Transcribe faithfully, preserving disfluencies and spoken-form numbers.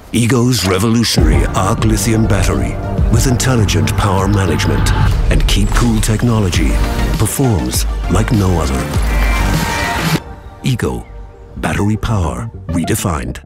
Ego's revolutionary Arc Lithium battery with intelligent power management and keep cool technology performs like no other. Ego, battery power redefined.